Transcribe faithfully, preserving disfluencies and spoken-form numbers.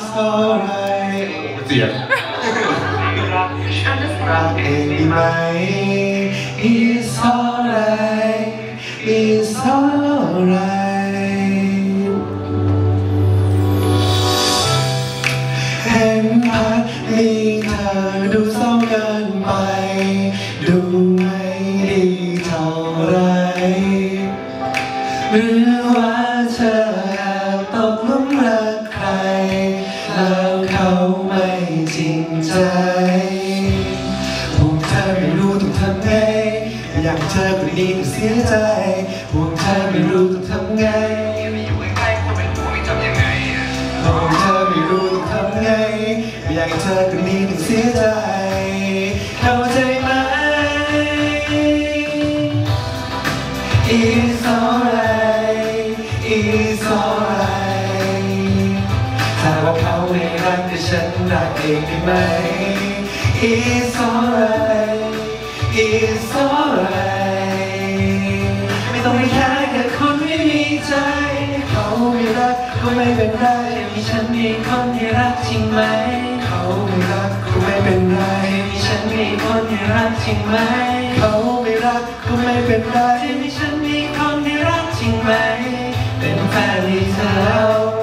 alright เสียงรักเองดีไหม It's alright It's alright เห็นพัดมีเธอดูเศร้าเกินไปดูไม่ดีเท่าไรหรือว่าเธอแอบตกหลุมรักใครแล้วเขาไม่จริงใจพวกเธอไม่รู้ต้องทำไงอยากเธอคนนี้ต้องเสียใจพวกเธอไม่รู้ต้องทำไงไม่อยู่ใกล้ๆคนเป็นผัวไม่ทำยังไงพวกเธอไม่รู้ต้องทำไงอยากเธอคนนี้ต้องเสียใจเข้าใจไหม It's alright It's alright ถ้าว่าเขาไม่รักแต่ฉันรักเองได้ไหม It's alright It's alright ไม่ต้องไปแค่กับคนไม่มีใจเขาไม่รักก็ไม่เป็นไรมีฉันมีคนที่รักจริงไหมเขาไม่รักก็ไม่เป็นไรมีฉันมีคนที่รักจริงไหมเขาไม่รักก็ไม่เป็นไรมีฉันมีคนที่รักจริงไหมเป็นแฟนที่เธอเอา